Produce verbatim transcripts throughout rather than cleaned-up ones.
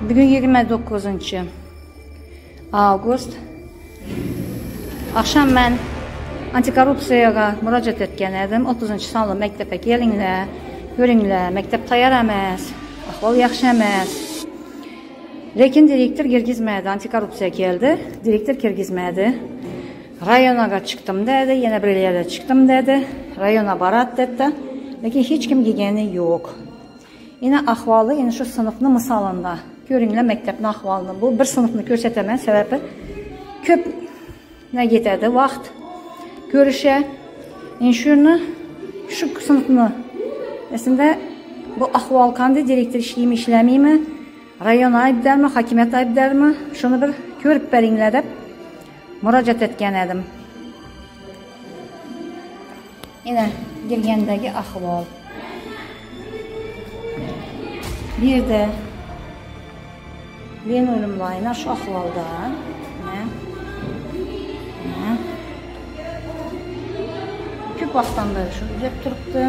Bugün yigirma to'qqizinchi avgust. Akşam ben antikorrupsiyaga murojaat etgan edim. o'ttizinchi sonli maktabga kelinglar, ko'ringlar, maktab tayyor emas, ahvol yaxshi emas. Lekin direktor kirgizmadi, antikorrupsiya keldi, direktor kirgizmadi. Rayonaga chiqdim dedi, yana bir yerga chiqdim dedi, rayona barat dedi. Lekin hech kim kelgani yo'q. Yine ahvoli, yine şu sınıfni misolida ko'ringlar, maktabning ahvolini. Bu bir sınıfni ko'rsataman, sababi ko'p ne ketadi vaqt ko'risha. Endi shuni shu sınıfni aslında bu ahvol qanday, direktor ishlaymi, ishlamaymi, rayon aybdormi, hokimiyat aybdormi, shuni bir ko'rib beringlar deb murojaat etgan edim. Yine girgandagi ahvol. Bir de ben ölümlayına şu ahvalda ne? Ne? Köp vaxtdan beri şu üzep turuptu.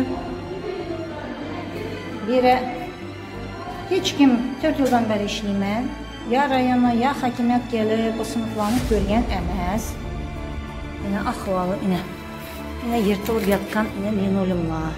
Biri hiç kim dört yıldan beri işleymen. Ya rayona ya hakimiyet gelip bu sınıflarını görgen emas. Yine ahvalı yine. Yine yırtılıp yatkan yine ben ölümla.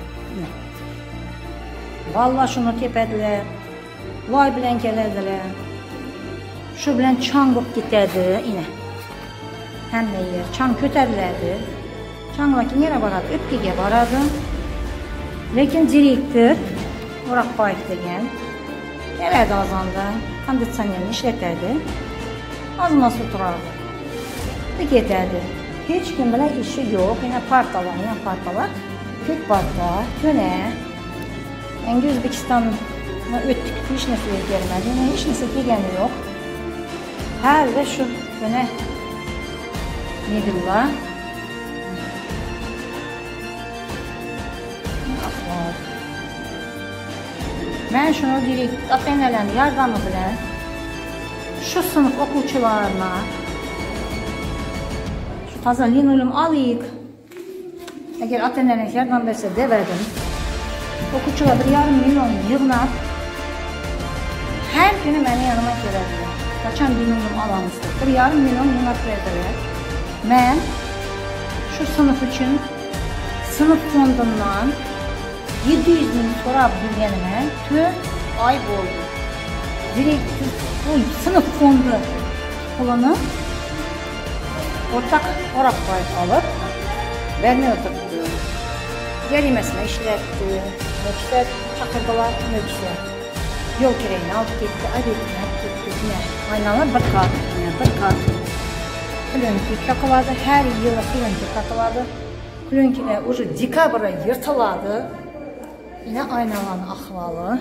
Vallahi şunu tepediler. Vay bilen gelediler. Şu bilen çan kop gitedi yine. Hem de yer. Çan köterilerdi. Çanlaki yere baradı. Öpkege baradı. Lekin direktor Muratbayev degen geledi azanda. Konditsionerini işleterdi. Azmaz oturardı. Bir giderdi. Hiç kim bilen işi yok. Yine partalar, yine partalar. Kök parta, köne. Yani Özbekistan'ı öttük, hiç nesi gelmedi, yani hiç nesi geleni yok. Her ve şu yine nedir la? Ben şunu direkt atenelerin yardımı bilen şu sınıf okuyucularına şu taza linolum alayık. Eğer atenelerin yardım verse deverdim. Okuyucular bir yarım milyon yığınap her günü beni yanıma gelirdi. Kaçan linolum alamızdı. Bir yarım milyon yığınap verdiler. Ben şu sınıf için sınıf fondundan yedi yüz bin sonra bilgenime dört ay oldu. Direkt bu sınıf fondu pulunu ortak Muratbayev alıp vermeye oturttu. Gerimesine işletti, nökser çakırdılar, nökser. Yol kireğini alıp gitti, adetine gitti, ne? Aynalar bir kat, bir kat. Klönki takıladı, her yıla klönki takıladı. Klönkiler ucu dekabra yırtıladı. Yine aynaların ahvalı.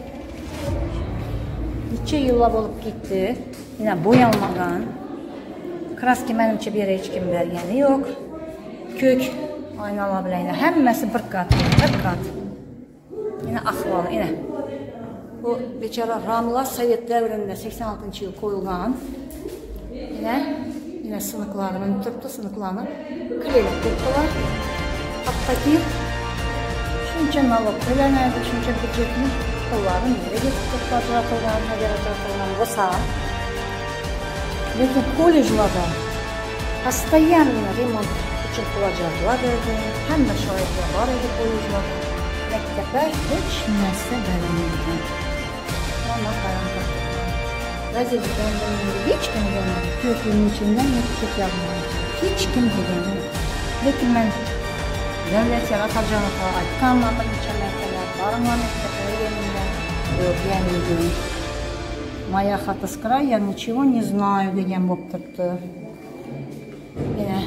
Neçe yıllab olup gitti. Yine boyanmadan. Kraski menimçe bir yere hiç kim vergeni yok. Kök aynalar bile yine. Hemmesi bir kat, bir kat. Yine ahvalı, yine. Bu beçara Ramlar Sovet devrinde seksen altıncı yıl koyulgan. Yine, yine sınıklarını tuttu, sınıklarını kırılıp tuttular. Hatta ki şunca nalop ölenerdi, şunca budjetini kollarını yere getirdik, bacıratılgan, bacıratılgan bu saat. Lekin kolejlarda постоянно remont için bulacaklar dedi. Hem de şahitler var idi kolejlarda. Mektepler hiç nesne veremedi. Ama karanlık. Rezillikten dönüyordu. Hiç kim gelmedi. Köprünün içinden mektup yapmadı. Hiç kim gelmedi. Lekin ben devlet yaratacağını falan aytkanlardan geçenlerkeler. Barınlar mekteplere geldiler. Yok gelmedi. Моя хата с края, я ничего не знаю, degen bo'lib turibdi. Yine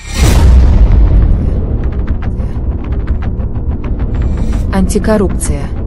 Антикоррупция.